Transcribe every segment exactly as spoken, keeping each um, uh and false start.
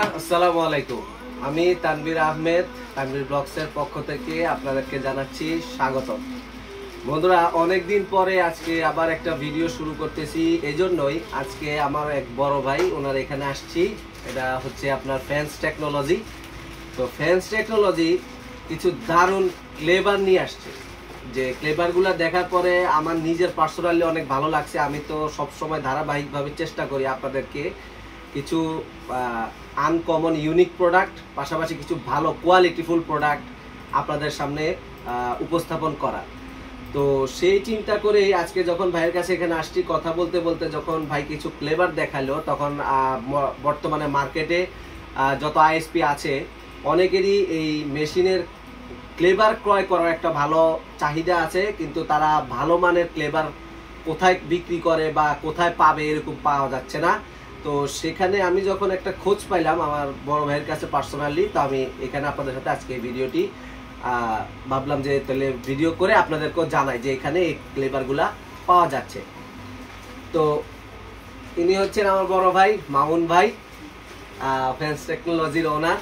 আসসালামু আলাইকুম। আমি তানভীর আহমেদ, তানভীর ব্লগসের পক্ষ থেকে আপনাদেরকে জানাচ্ছি স্বাগতম। বন্ধুরা, অনেকদিন পরে আজকে আবার একটা ভিডিও শুরু করতেছি। এই জন্যই আজকে আমার এক বড় ভাই ওনার এখানে আসছি। এটা হচ্ছে আপনার ফ্যান্স টেকনোলজি। তো ফ্যান্স টেকনোলজি কিছু দারুণ ক্লেবার নিয়ে আসছে, যে ক্লেবারগুলো দেখার পরে আমার নিজের পার্সোনালি অনেক ভালো লাগছে। আমি তো সবসময় ধারাবাহিকভাবে চেষ্টা করি আপনাদেরকে কিছু আনকমন ইউনিক প্রোডাক্ট, পাশাপাশি কিছু ভালো কোয়ালিটিফুল প্রোডাক্ট আপনাদের সামনে উপস্থাপন করা। তো সেই চিন্তা করেই আজকে যখন ভাইয়ের কাছে এখানে আসছি, কথা বলতে বলতে যখন ভাই কিছু ক্লেবার দেখালো, তখন বর্তমানে মার্কেটে যত আইএসপি আছে অনেকেরই এই মেশিনের ক্লেবার ক্রয় করার একটা ভালো চাহিদা আছে, কিন্তু তারা ভালো মানের ক্লেবার কোথায় বিক্রি করে বা কোথায় পাবে এরকম পাওয়া যাচ্ছে না। তো সেখানে আমি যখন একটা খোঁজ পাইলাম আমার বড় ভাইয়ের কাছে পার্সোনালি, তো আমি এখানে আপনাদের সাথে আজকে এই ভিডিওটি ভাবলাম যে তাহলে ভিডিও করে আপনাদেরকেও জানাই যে এখানে এই ক্লেবারগুলা পাওয়া যাচ্ছে। তো ইনি হচ্ছেন আমার বড় ভাই মামুন ভাই, ফ্যান্স টেকনোলজির ওনার।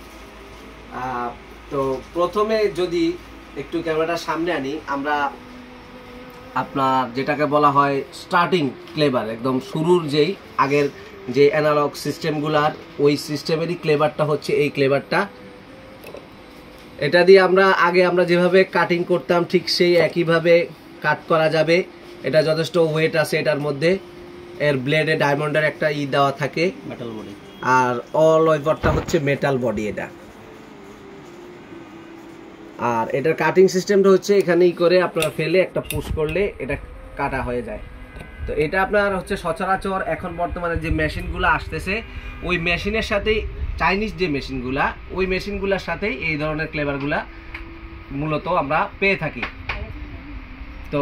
তো প্রথমে যদি একটু ক্যামেরাটা সামনে আনি, আমরা আপনার যেটাকে বলা হয় স্টার্টিং ক্লেবার, একদম শুরুর যেই আগের যে অ্যানালগ সিস্টেমগুলার ওই সিস্টেমেরই ক্লেবারটা হচ্ছে এই ক্লেবারটা। এটা দিয়ে আমরা আগে আমরা যেভাবে কাটিং করতাম ঠিক সেই একইভাবে কাট করা যাবে। এটা যথেষ্ট ওয়েট আছে এটার মধ্যে। এর ব্লেডে ডায়মন্ডের একটা ই দেওয়া থাকে, মেটাল বডি, আর অল ওভারটা হচ্ছে মেটাল বডি এটা। আর এটার কাটিং সিস্টেমটা হচ্ছে এখানেই করে আপনার ফেলে একটা পুশ করলে এটা কাটা হয়ে যায়। তো এটা আপনার হচ্ছে সচরাচর এখন বর্তমানে যে মেশিনগুলো আসতেছে ওই মেশিনের সাথেই, চাইনিজ যে মেশিনগুলা ওই মেশিনগুলোর সাথেই এই ধরনের ক্লেবারগুলা মূলত আমরা পেয়ে থাকি। তো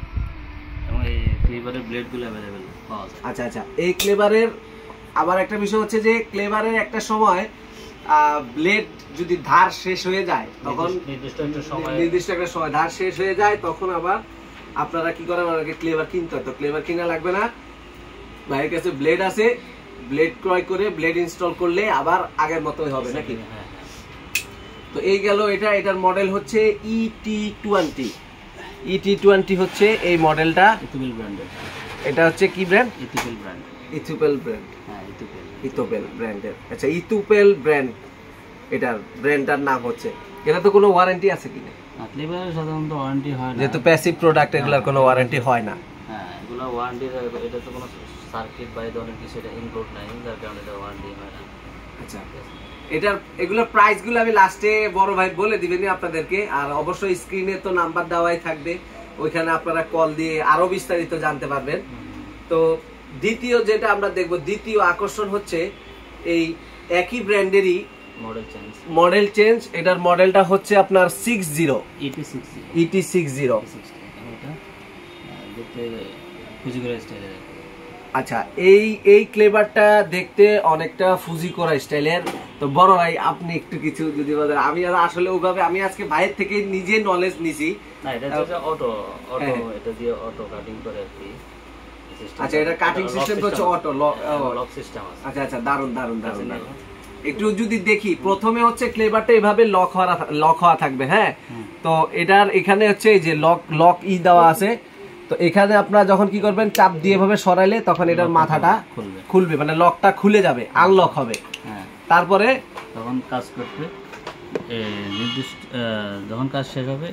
এই ক্লেবারের ব্লেডগুলো अवेलेबल পাওয়া যায়। আচ্ছা আচ্ছা এই ক্লেবারের আবার একটা বিষয় হচ্ছে যে ক্লেবারের একটা সময় ব্লেড যদি ধার শেষ হয়ে যায়, তখন নির্দিষ্ট একটা সময় নির্দিষ্ট একটা সময় ধার শেষ হয়ে যায়, তখন আবার আপনারা কি করেন, আপনাকে ক্লেবার কিনতে হয়। তো ক্লেবার কিনা লাগবে না, ভাইয়ের কাছে ব্লেড আছে, ব্লেড ক্রয় করে ব্লেড ইনস্টল করলে আবার আগের মতোই হবে নাকি। তো এই গেল এটা। এটার মডেল হচ্ছে ই টি টোয়েন্টি। ই টি টোয়েন্টি হচ্ছে এই মডেলটা, ইথোপেল ব্র্যান্ডের। এটা হচ্ছে কি ব্র্যান্ড? ইথোপেল ব্র্যান্ড। ইথোপেল ব্র্যান্ড, হ্যাঁ ইথোপেল। ইথোপেল ব্র্যান্ডের। আচ্ছা, ইথোপেল ব্র্যান্ড, এটার ব্র্যান্ডটার নাম হচ্ছে। এটা তো কোনো ওয়ারেন্টি আছে কিনা? ক্লেবারের সাধারণত ওয়ারেন্টি হয় না, যেহেতু প্যাসিভ প্রোডাক্ট, এগুলোর কোনো ওয়ারেন্টি হয় না। হ্যাঁ এগুলো ওয়ারেন্টি, এটা তো কোনো সার্কিট বা এই ধরনের কিছু এটা ইনক্লুড নাই, যার কারণে এটা ওয়ারেন্টি হয় না। আচ্ছা, এটার এগুলোর প্রাইসগুলো আমি লাস্টে বড় ভাই বলে দিবেন আপনাদেরকে। আর অবশ্যই স্ক্রিনে তো নাম্বার দেওয়াই থাকবে, ওইখানে আপনারা কল দিয়ে আরো বিস্তারিত জানতে পারবেন। তো দ্বিতীয় যেটা আমরা দেখব, দ্বিতীয় আকর্ষণ হচ্ছে এই একই ব্র্যান্ডেরই মডেল চেঞ্জ। Model change. এটার মডেলটা হচ্ছে আপনার six zero ET six zero ET six zero. এটা দেখতে ফুজিকোরা স্টাইলের। আচ্ছা, এই এই ক্লেবারটা দেখতে অনেকটা ফুজিকোরা স্টাইলের। তো বড় ভাই আপনি একটু কিছু যদি বলেন। আমি আসলে ওইভাবে আমি আজকে ভাইয়ের থেকে নিজে নলেজ নিছি। না এটা হচ্ছে অটো অটো এটা দিয়ে অটো কাটিং করে আর কি। আচ্ছা, এটা কাটিং সিস্টেম হচ্ছে অটো লক সিস্টেম আছে। আচ্ছা আচ্ছা, দারুন দারুন দারুন। একটু যদি দেখি, প্রথমে হচ্ছে ক্লেবারটা এভাবে লক হওয়া লক হওয়া থাকবে। হ্যাঁ, তো এটার এখানে হচ্ছে এই যে লক লক ই দেওয়া আছে। তো এখানে আপনারা যখন কি করবেন, চাপ দিয়ে এভাবে সরাইলে তখন এটার মাথাটা খুলবে খুলবে মানে লকটা খুলে যাবে, আনলক হবে। হ্যাঁ, তারপরে তখন কাজ করতে নির্দিষ্ট যখন কাজ শেষ হবে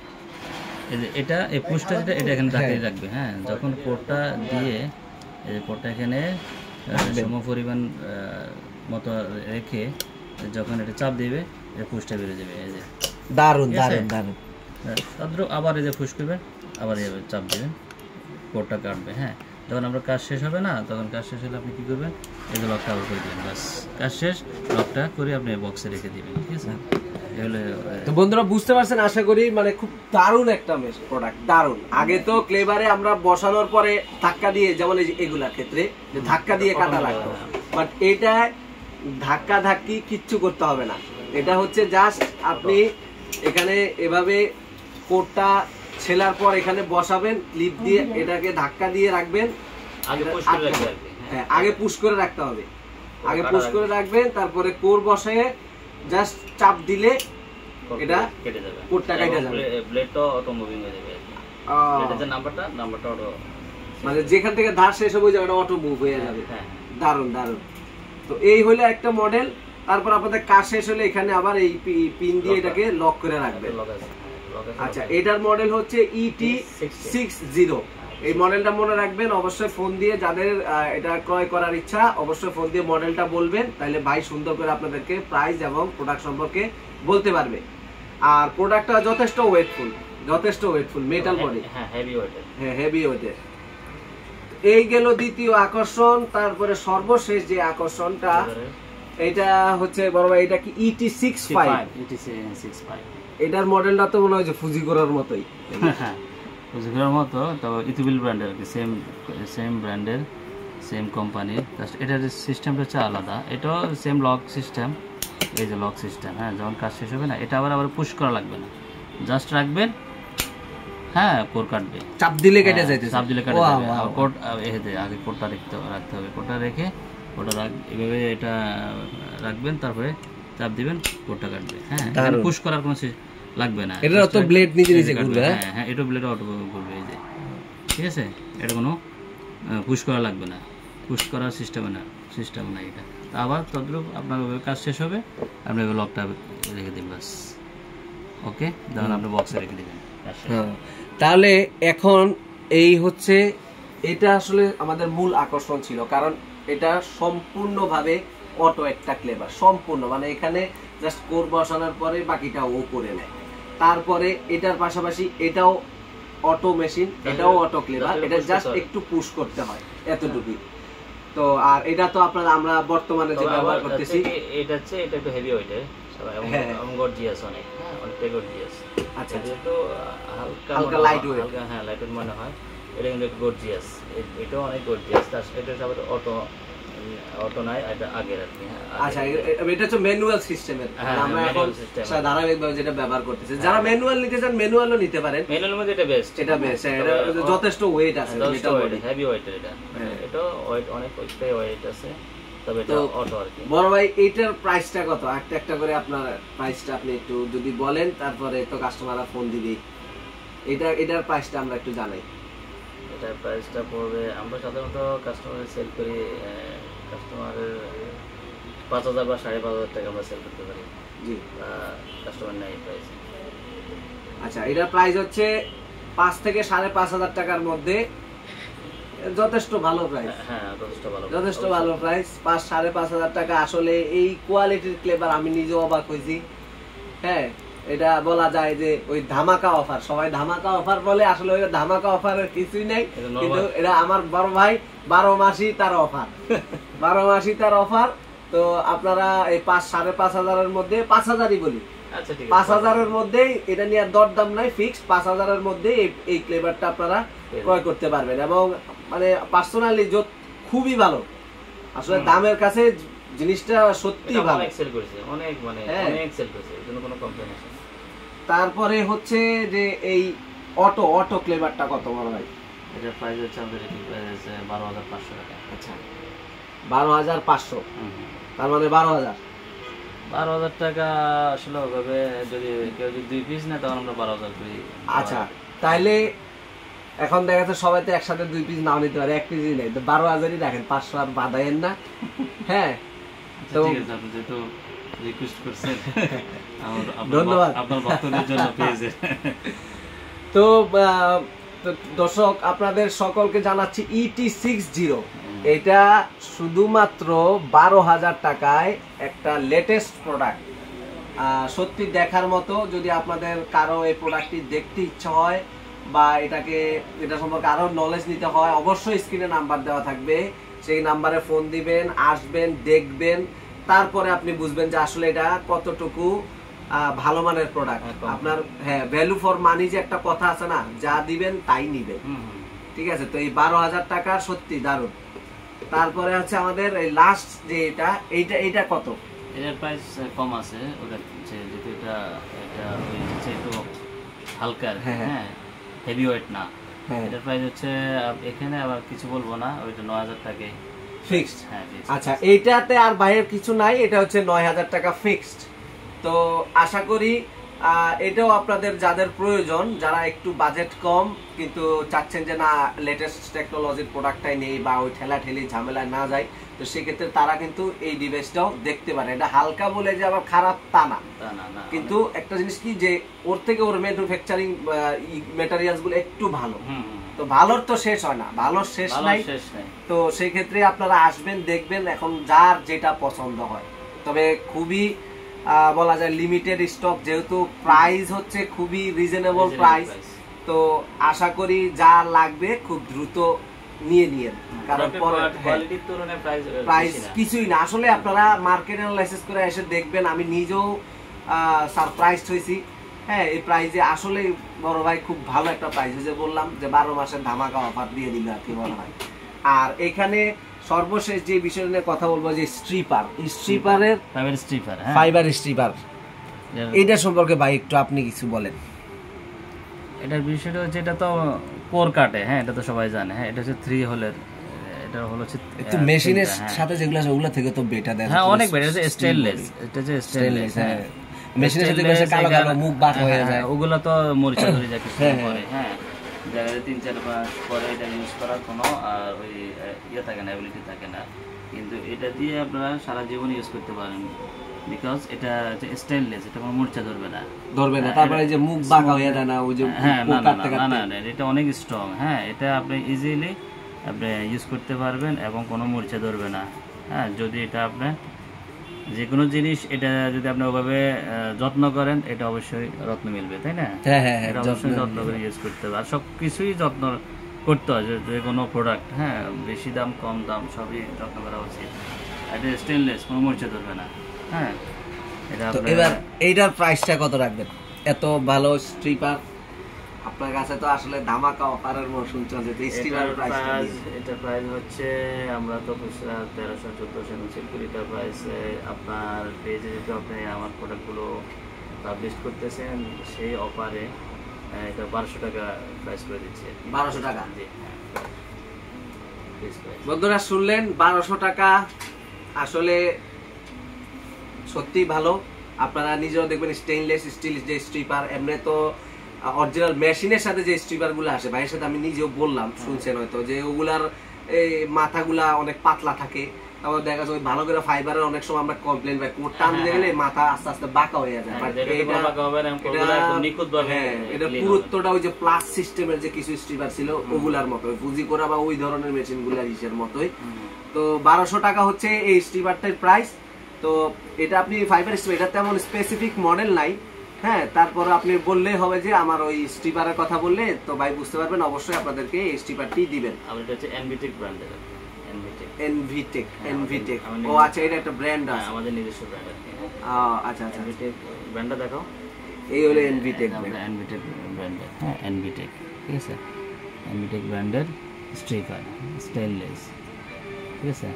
এটা এই পুশটা যেটা এটা এখানে রাখিয়ে রাখবে। হ্যাঁ, যখন কোডটা দিয়ে এই কোডটা এখানে সম পরিমাণ মতো রেখে যখন এটা চাপ দিবে এটা পুশটা বেরিয়ে যাবে। এই যে দারুন দারুন দারুন। তারপর আবার এই যে পুশ করবেন, আবার এইভাবে চাপ দিবেন, কোডটা কাটবে। হ্যাঁ, যখন আমরা কাজ শেষ হবে না, তখন কাজ শেষ হলে আপনি কি করবেন, এই যে লকটা আবার করে দিবেন। বাস কাজ শেষ, লকটা করে আপনি বক্সে রেখে দিবেন। ঠিক আছে, এগুলো তো বন্ধুরা বুঝতে পারছেন আশা করি। মানে খুব দারুণ একটা প্রোডাক্ট, দারুণ। আগে তো ক্লেবারে আমরা বসানোর পরে ধাক্কা দিয়ে, যেমন এগুলার ক্ষেত্রে ধাক্কা দিয়ে কাটা লাগতো, বাট এটা ধাক্কা ধাক্কি কিচ্ছু করতে হবে না। এটা হচ্ছে জাস্ট আপনি এখানে এভাবে কোডটা ছেলার পর এখানে বসাবেন, ক্লিপ দিয়ে এটাকে ধাক্কা দিয়ে রাখবেন, আগে পুশ করে রাখতে হবে। হ্যাঁ, আগে পুশ করে রাখতে হবে। আগে পুশ করে রাখবেন, তারপরে কোর বসে জাস্ট চাপ দিলে এটা কেটে যাবে, কোরটা কেটে যাবে, ব্লেডটা অটো মুভিং হয়ে যাবে। এটা যে নাম্বারটা নাম্বারটা অটো, মানে যেখান থেকে ধার শেষ হবে ওই জায়গাটা অটো মুভ হয়ে যাবে। দারুন দারুন। তো এই হলো একটা মডেল। তারপর আপনাদের কাজ শেষ হলে এখানে আবার এই পিন দিয়ে এটাকে লক করে রাখবেন। আচ্ছা, এটার মডেল হচ্ছে ইটি সিক্স জিরো। এই মডেলটা মনে রাখবেন, অবশ্যই ফোন দিয়ে যাদের এটা ক্রয় করার ইচ্ছা অবশ্যই ফোন দিয়ে মডেলটা বলবেন, তাহলে ভাই সুন্দর করে আপনাদেরকে প্রাইস এবং প্রোডাক্ট সম্পর্কে বলতে পারবে। আর প্রোডাক্টটা যথেষ্ট ওয়েটফুল, যথেষ্ট ওয়েটফুল, মেটাল বডি, হ্যাঁ হেভি ওয়েটের, হ্যাঁ হেভি ওয়েটের। এই গেল দ্বিতীয় আকর্ষণ। তারপরে সর্বশেষ যে আকর্ষণটা, এটা হচ্ছে বড় ভাই, এটা কি ET six five? ET six five এটার মডেলটা তো মনে হয় যে ফুজিকোরার মতোই, হ্যাঁ ফুজিকোরার মতো, তবে ইথিবিল ব্র্যান্ডের আর কি, সেম সেম ব্র্যান্ডের, সেম কোম্পানির। জাস্ট এটার সিস্টেমটা হচ্ছে আলাদা। এটাও সেম লক সিস্টেম, এই যে লক সিস্টেম, হ্যাঁ যখন কাজ শেষ হবে না এটা আবার আবার পুশ করা লাগবে না, জাস্ট রাখবেন, হ্যাঁ কোড কাটবে, চাপ দিলে কেটে যাইতে, চাপ দিলে কেটে যাবে। আর কোড এই যে আগে কোডটা রাখতে রাখতে হবে, কোডটা রেখে কোডটা রাখ এভাবে এটা রাখবেন, তারপরে চাপ দিবেন, কোডটা কাটবে। হ্যাঁ পুশ করার কোনো লাগবে না, এটা তো ব্লেড নিজে নিজে ঘুরবে। হ্যাঁ হ্যাঁ এটা ব্লেড অটো ঘুরবে, এই যে ঠিক আছে। এটা কোনো পুশ করা লাগবে না, পুশ করার সিস্টেম না, সিস্টেম না এটা। আবার তদ্রুপ আপনার কাজ শেষ হবে, আপনি লকটা রেখে দিন বাস। ওকে, ধরুন আপনি বক্সে রেখে দিবেন। তাহলে এখন এই হচ্ছে, এটা আসলে আমাদের মূল আকর্ষণ ছিল, কারণ এটা সম্পূর্ণভাবে অটো একটা ক্লেভার, সম্পূর্ণ, মানে এখানে জাস্ট কোর বসানোর পরে বাকিটা ও করে নেয়। তারপরে এটার পাশাপাশি এটাও অটো মেশিন, এটাও অটো ক্লেভার, এটা জাস্ট একটু পুশ করতে হয় এতটুকুই। তো আর এটা তো আপনারা আমরা বর্তমানে যে ব্যবহার করতেছি, এটা হচ্ছে এটা একটু হেভি ওয়েটের, এবং গর্জিয়াস অনেক, হ্যাঁ অনেকটা গর্জিয়াস। আচ্ছা, যেহেতু হালকা হালকা লাইট ওয়েট, হালকা হ্যাঁ লাইট ওয়েট মনে হয়, এটা কিন্তু গর্জিয়াস, এটাও অনেক গর্জিয়াস। তার এটা সব অটো অটো নাই, এটা আগে রাখি। আচ্ছা, এটা হচ্ছে ম্যানুয়াল সিস্টেমের, আমরা এখন ধারাবাহিকভাবে যেটা ব্যবহার করতেছি। যারা ম্যানুয়াল নিতে চান ম্যানুয়ালও নিতে পারেন, ম্যানুয়ালের মধ্যে এটা বেস্ট, এটা বেস্ট, এটা যথেষ্ট ওয়েট আছে, এটা হেভি ওয়েটের, এটা এটা ওয়েট অনেক ওয়েট আছে, তবে এটা অটো আর কি। বড় ভাই এইটার প্রাইসটা কত? একটা একটা করে আপনার প্রাইসটা আপনি একটু যদি বলেন, তারপরে তো কাস্টমাররা ফোন দিবে। এটা এটার প্রাইসটা আমরা একটু জানাই। এটার প্রাইসটা পড়বে, আমরা সাধারণত কাস্টমারে সেল করি, কাস্টমারের পাঁচ হাজার বা সাড়ে পাঁচ হাজার টাকা আমরা সেল করতে পারি। জি, কাস্টমার নেই প্রাইস। আচ্ছা, এটার প্রাইস হচ্ছে পাঁচ থেকে সাড়ে পাঁচ হাজার টাকার মধ্যে, যথেষ্ট ভালো প্রাইস। হ্যাঁ যথেষ্ট ভালো, যথেষ্ট ভালো প্রাইস, পাঁচ সাড়ে পাঁচ হাজার টাকা। আসলে এই কোয়ালিটির ক্লেভার আমি নিজেও অবাক হয়েছি। হ্যাঁ, এটা বলা যায় যে ওই ধামাকা অফার, সবাই ধামাকা অফার বলে, আসলে ওই ধামাকা অফারের কিছুই নাই, কিন্তু এটা আমার বড় ভাই বারো মাসই তার অফার, বারো মাসই তার অফার। তো আপনারা এই পাঁচ সাড়ে পাঁচ হাজারের মধ্যে, পাঁচ হাজারই বলি, পাঁচ হাজারের মধ্যেই এটা নিয়ে দরদাম নাই, ফিক্সড পাঁচ হাজারের মধ্যে এই ক্লেভারটা আপনারা ক্রয় করতে পারবেন। এবং মানে পার্সোনালি খুবই ভালো, আসলে দামের কাছে জিনিসটা সত্যি ভালো, অনেক সেল করেছে, অনেক মানে অনেক সেল করেছে, এর জন্য কোনো কমপ্লেইন আছে। তারপরে হচ্ছে যে এই অটো অটো ক্লেভারটা কত বড় ভাই? এটার প্রাইস হচ্ছে আমাদের রেটিং প্রাইস বারো হাজার পাঁচশো টাকা। আচ্ছা, বারো হাজার পাঁচশো, তার মানে বারো হাজার বারো হাজার টাকা আসলে ওভাবে যদি কেউ যদি দুই পিস নেয় তখন আমরা বারো হাজার করি। আচ্ছা, তাইলে এখন দেখা যাচ্ছে সবাই তো একসাথে দুই পিস নাও নিতে পারে, এক পিসই নেই, তো বারো হাজারই রাখেন, পাঁচশো আর বাধায়েন না। হ্যাঁ, তো ঠিক আছে, আপনি যেহেতু রিকোয়েস্ট করছেন, ধন্যবাদ আপনার ভক্তদের জন্য পেয়েছে। তো দর্শক আপনাদের সকলকে জানাচ্ছি ইটি সিক্স জিরো, এটা শুধুমাত্র বারো হাজার টাকায় একটা লেটেস্ট প্রোডাক্ট, সত্যি দেখার মতো। যদি আপনাদের কারো এই প্রোডাক্টটি দেখতে ইচ্ছা হয় বা এটাকে এটা সম্পর্কে আরো নলেজ নিতে হয়, অবশ্যই স্ক্রিনে নাম্বার দেওয়া থাকবে, সেই নাম্বারে ফোন দিবেন, আসবেন, দেখবেন, তারপরে আপনি বুঝবেন যে আসলে এটা কতটুকু ভালো মানের প্রোডাক্ট আপনার। হ্যাঁ, ভ্যালু ফর মানি যে একটা কথা আছে না, যা দিবেন তাই নিবেন, ঠিক আছে। তো এই বারো হাজার টাকা সত্যি দারুণ। তারপরে হচ্ছে আমাদের এই লাস্ট যে এটা, এইটা এইটা কত? এটার প্রাইস কম আছে, ওটা যেহেতু এটা এটা ওই হচ্ছে একটু হালকা, হ্যাঁ হেভি ওয়েট না। এটার প্রাইস হচ্ছে এখানে আবার কিছু বলবো না, ওইটা নয় হাজার টাকায় ফিক্সড। হ্যাঁ fixed। আচ্ছা, এইটাতে আর বাইরের কিছু নাই, এটা হচ্ছে নয় হাজার টাকা ফিক্সড। তো আশা করি আহ, এটাও আপনাদের যাদের প্রয়োজন, যারা একটু বাজেট কম কিন্তু চাচ্ছেন যে না লেটেস্ট টেকনোলজির প্রোডাক্টটাই নেই বা ওই ঠেলা ঠেলি ঝামেলায় না যায়, তো সেক্ষেত্রে তারা কিন্তু এই ডিভাইসটাও দেখতে পারে। এটা হালকা বলে যে আবার খারাপ তা না, তা না, না, কিন্তু একটা জিনিস কি যে ওর থেকে ওর ম্যানুফ্যাকচারিং ম্যাটেরিয়ালস গুলো একটু ভালো। হুম, হুম, তো ভালোর তো শেষ হয় না, ভালোর শেষ ভালো নাই। শেষ নাই। তো সেই ক্ষেত্রে আপনারা আসবেন, দেখবেন, এখন যার যেটা পছন্দ হয়। তবে খুবই আহ, বলা যায় লিমিটেড স্টক, যেহেতু প্রাইস হচ্ছে খুবই রিজনেবল Reasonable প্রাইস। price। তো আশা করি যা লাগবে খুব দ্রুত নিয়ে নিয়েন, কারণ কোয়ালিটির তুলনায় প্রাইস প্রাইস কিছুই না। আসলে আপনারা মার্কেট অ্যানালাইসিস করে এসে দেখবেন, আমি নিজেও সারপ্রাইজড হয়েছি। হ্যাঁ, এই প্রাইসে আসলে বড় ভাই খুব ভালো একটা প্রাইস, যে বললাম যে বারো মাসের ধামাকা অফার দিয়ে দিল আর কি বলা হয়। আর এখানে সর্বশেষ যে বিষয় নিয়ে কথা বলবো, যে স্ট্রিপার, স্ট্রিপারের ফাইবার স্ট্রিপার, হ্যাঁ ফাইবার স্ট্রিপার, এটা সম্পর্কে ভাই একটু আপনি কিছু বলেন। এটার বিষয়টা হচ্ছে এটা তো কোর কাটে, হ্যাঁ এটা তো সবাই জানে। হ্যাঁ এটা হচ্ছে থ্রি হোলের, এটা হলো হচ্ছে একটু মেশিনের সাথে যেগুলো আছে ওগুলা থেকে তো বেটার দেয়। হ্যাঁ অনেক বেটার, এটা স্টেনলেস, এটা হচ্ছে স্টেনলেস। হ্যাঁ মেশিনের সাথে যেগুলো কালো কালো মুখ বাঁক হয়ে যায়, ওগুলো তো মরিচা ধরে যায় কিছু পরে। হ্যাঁ জায়গায় তিন চার মাস পরে এটা ইউজ করার কোনো আর ওই ইয়ে থাকে না, অ্যাবিলিটি থাকে না। কিন্তু এটা দিয়ে আপনারা সারা জীবন ইউজ করতে পারেন, বিকজ এটা হচ্ছে স্টেনলেস, এটা কোনো মরিচা ধরবে না, ধরবে না। তারপরে যে মুখ বাঁকা হয়ে যায় না, ওই যে হ্যাঁ না না না না, এটা অনেক স্ট্রং। হ্যাঁ এটা আপনি ইজিলি আপনি ইউজ করতে পারবেন এবং কোনো মরিচা ধরবে না। হ্যাঁ যদি এটা আপনি যে কোনো জিনিস এটা যদি আপনি ওভাবে যত্ন করেন, এটা অবশ্যই রত্ন মিলবে, তাই না? হ্যাঁ হ্যাঁ, এটা অবশ্যই যত্ন করে ইউজ করতে হবে। আর সব কিছুই যত্ন করতে হয়, যে কোনো প্রোডাক্ট, হ্যাঁ বেশি দাম কম দাম সবই যত্ন করা উচিত। এটা স্টেনলেস, কোনো মরিচা ধরবে না। হ্যাঁ এটা এবার এইটার প্রাইসটা কত রাখবেন? এত ভালো স্ট্রিপার আপনার কাছে তো আসলে ধামাকা অফারের মৌসুম চলছে, তো স্ট্রিপারের প্রাইসটা এটা প্রাইস হচ্ছে আমরা তো তেরোশো চোদ্দোশো নিচে করি। এটা প্রাইস আপনার পেজে যদি আপনি আমার প্রোডাক্টগুলো পাবলিশ করতেছেন, সেই অফারে এটা বারোশো টাকা প্রাইস করে দিচ্ছি। বারোশো টাকা? জি বন্ধুরা শুনলেন, বারোশো টাকা। আসলে সত্যি ভালো। আপনারা নিজেও দেখবেন স্টেইনলেস স্টিল যে স্ট্রিপার, এমনি তো অরিজিনাল মেশিনের সাথে যে স্ট্রিপার গুলো আসে, ভাইয়ের সাথে আমি নিজেও বললাম, শুনছেন হয়তো, যে ওগুলার এই মাথাগুলা অনেক পাতলা থাকে। তারপর দেখা যায় ভালো করে ফাইবারের অনেক সময় আমরা কমপ্লেন পাই, কোট টান দিয়ে গেলে মাথা আস্তে আস্তে বাঁকা হয়ে যায়। বাট এটা পুরুত্বটা ওই যে প্লাস সিস্টেমের যে কিছু স্ট্রিপার ছিল ওগুলার মতোই, ফুজি করা বা ওই ধরনের মেশিন গুলার ইসের মতোই। তো বারোশো টাকা হচ্ছে এই স্ট্রিপারটার প্রাইস। তো এটা আপনি ফাইবার স্ট্রিপার, এটা তেমন স্পেসিফিক মডেল নাই। হ্যাঁ তারপর আপনি বললেই হবে যে আমার ওই স্ট্রিপারের কথা বললে, তো ভাই বুঝতে পারবেন, অবশ্যই আপনাদেরকে এই স্ট্রিপারটি দিবেন। আমাদের হচ্ছে এনভিটেক ব্র্যান্ডের, এনভিটেক, এনভিটেক। ও আচ্ছা, এটা একটা ব্র্যান্ড আছে, আমাদের নিজস্ব ব্র্যান্ড আছে। আচ্ছা আচ্ছা, এনভিটেক ব্র্যান্ডটা দেখাও। এই হলো এনভিটেক, এনভিটেক ব্র্যান্ডের। হ্যাঁ এনভিটেক, ঠিক আছে, এনভিটেক ব্র্যান্ডের স্ট্রিপার, স্টেনলেস, ঠিক আছে।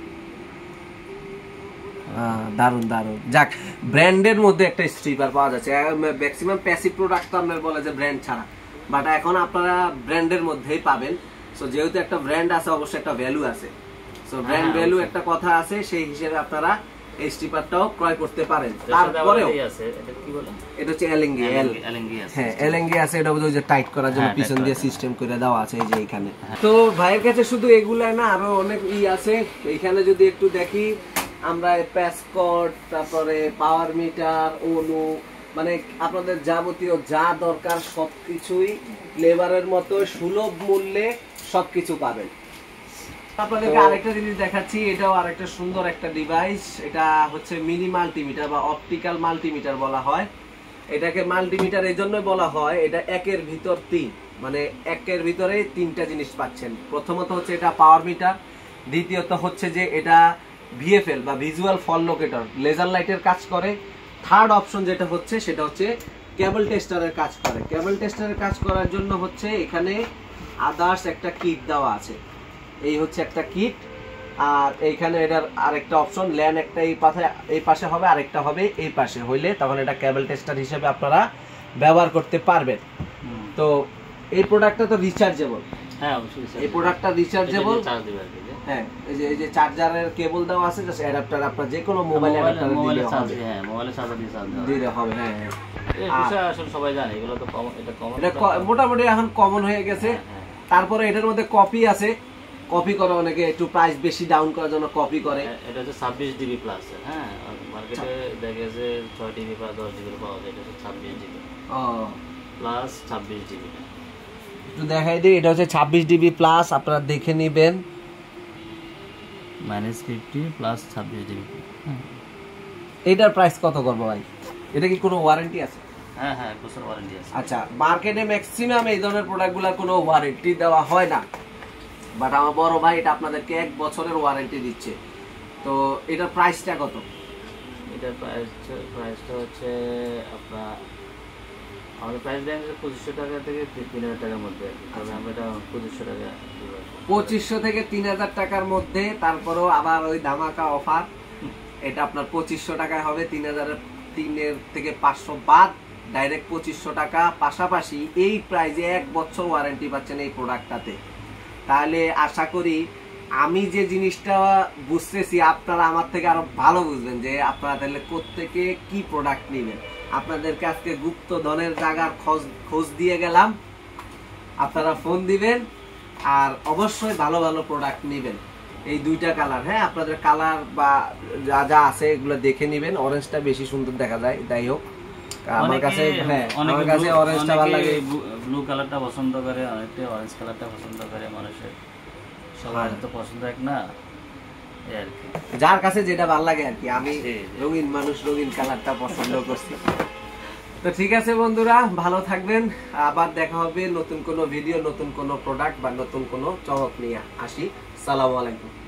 দারুন দারুন। যাক, ব্র্যান্ডের মধ্যে একটা স্ট্রিপার পাওয়া যাচ্ছে। ম্যাক্সিমাম প্যাসিভ প্রোডাক্ট তো আপনার বলে যে ব্র্যান্ড ছাড়া, বাট এখন আপনারা ব্র্যান্ডের মধ্যেই পাবেন। সো যেহেতু একটা ব্র্যান্ড আছে, অবশ্যই একটা ভ্যালু আছে। সো ব্র্যান্ড ভ্যালু একটা কথা আছে, সেই হিসেবে আপনারা এই স্ট্রিপারটাও ক্রয় করতে পারেন। তারপরেও এটা হচ্ছে এলএনজি, হ্যাঁ এলএনজি আছে, এটা ওই যে টাইট করার জন্য পিছন দিয়ে সিস্টেম করে দেওয়া আছে এই যে এখানে। তো ভাইয়ের কাছে শুধু এগুলাই না, আরো অনেক ই আছে। এখানে যদি একটু দেখি আমরা, প্যাসকট, তারপরে পাওয়ার মিটার, অনু, মানে আপনাদের যাবতীয় যা দরকার সবকিছুই লেবারের মতো সুলভ মূল্যে সবকিছু পাবেন। আপনাদেরকে আরেকটা জিনিস দেখাচ্ছি, এটাও আরেকটা সুন্দর একটা ডিভাইস। এটা হচ্ছে মিনি মাল্টিমিটার বা অপটিক্যাল মাল্টিমিটার বলা হয়। এটাকে মাল্টিমিটার এই জন্যই বলা হয়, এটা একের ভিতর তিন, মানে একের ভিতরে তিনটা জিনিস পাচ্ছেন। প্রথমত হচ্ছে এটা পাওয়ার মিটার, দ্বিতীয়ত হচ্ছে যে এটা ভিএফএল বা ভিজুয়াল ফল লোকেটর, লেজার লাইটের কাজ করে। থার্ড অপশন যেটা হচ্ছে সেটা হচ্ছে কেবল টেস্টারের কাজ করে। কেবল টেস্টারের কাজ করার জন্য হচ্ছে এখানে আদার্স একটা কিট দেওয়া আছে, এই হচ্ছে একটা কিট। আর এইখানে এটার আরেকটা অপশন, ল্যান একটা এই পাশে এই পাশে হবে, আরেকটা হবে এই পাশে, হইলে তখন এটা কেবল টেস্টার হিসেবে আপনারা ব্যবহার করতে পারবেন। তো এই প্রোডাক্টটা তো রিচার্জেবল, হ্যাঁ অবশ্যই এই প্রোডাক্টটা রিচার্জেবল। হ্যাঁ এই যে এই যে চার্জারের কেবল দেওয়া আছে, জাস্ট অ্যাডাপ্টার আপনার যে কোনো মোবাইল অ্যাডাপ্টার মোবাইলে দিলে চার্জ, হবে। হ্যাঁ মোবাইলে চার্জ দিয়ে চার্জ দেওয়া দিলে হবে, হ্যাঁ হ্যাঁ। এই বিষয় আসলে সবাই জানে, এগুলো তো কমন, এটা কমন, এটা ক- মোটামুটি এখন কমন হয়ে গেছে। তারপরে এটার মধ্যে কপি আছে, কপি করে অনেকে একটু প্রাইস বেশি ডাউন করার জন্য কপি করে। এটা হচ্ছে ছাব্বিশ জিবি প্লাস, হ্যাঁ মার্কেটে দেখা গেছে ছয় জিবি বা দশ জিবি পাওয়া যায়, এটা হচ্ছে ছাব্বিশ জিবি ও প্লাস ছাব্বিশ জিবি। একটু দেখাই দিই, এটা হচ্ছে ছাব্বিশ জিবি প্লাস, আপনারা দেখে নেবেন। মাইনাস ফিফটি প্লাস ছাব্বিশ জিবি। এটার প্রাইস কত করবো ভাই? এটা কি কোনো ওয়ারেন্টি আছে? হ্যাঁ হ্যাঁ, এক বছর ওয়ারেন্টি আছে। আচ্ছা, মার্কেটে ম্যাক্সিমাম এই ধরনের প্রোডাক্টগুলো কোনো ওয়ারেন্টি দেওয়া হয় না, বাট আমার বড় ভাই এটা আপনাদেরকে এক বছরের ওয়ারেন্টি দিচ্ছে। তো এটার প্রাইসটা কত? এটার প্রাইস প্রাইসটা হচ্ছে আপনার, আমাদের প্রাইস দেন পঁচিশশো টাকা থেকে তিন হাজার টাকার মধ্যে, তবে আমরা এটা পঁচিশশো টাকা দিব। পঁচিশশো থেকে তিন হাজার টাকার মধ্যে, তারপরেও আবার ওই ধামাকা অফার, এটা আপনার পঁচিশশো টাকায় হবে। তিন হাজারের তিনের থেকে পাঁচশো বাদ, ডাইরেক্ট পঁচিশশো টাকা। পাশাপাশি এই প্রাইজে এক বছর ওয়ারেন্টি পাচ্ছেন এই প্রোডাক্টটাতে। তাহলে আশা করি আমি যে জিনিসটা বুঝতেছি আপনারা আমার থেকে আরো ভালো বুঝবেন, যে আপনারা তাহলে কোত্থেকে কি প্রোডাক্ট নেবেন। আপনাদেরকে আজকে গুপ্ত ধনের জায়গার খোঁজ খোঁজ দিয়ে গেলাম, আপনারা ফোন দিবেন আর অবশ্যই ভালো ভালো প্রোডাক্ট নেবেন। এই দুইটা কালার, হ্যাঁ আপনাদের কালার বা যা যা আছে এগুলো দেখে নেবেন। অরেঞ্জটা বেশি সুন্দর দেখা যায়, যাই হোক আমার কাছে, হ্যাঁ আমার কাছে অরেঞ্জটা ভালো লাগে। ব্লু কালারটা পছন্দ করে, অনেকে অরেঞ্জ কালারটা পছন্দ করে, মানুষের সবার তো পছন্দ এক না, এই আর কি, যার কাছে যেটা ভালো লাগে আর কি। আমি রঙিন মানুষ, রঙিন কালারটা পছন্দ করছি। তো ঠিক আছে বন্ধুরা, ভালো থাকবেন, আবার দেখা হবে নতুন কোনো ভিডিও, নতুন কোনো প্রোডাক্ট বা নতুন কোনো চমক নিয়ে আসি। সালামু আলাইকুম।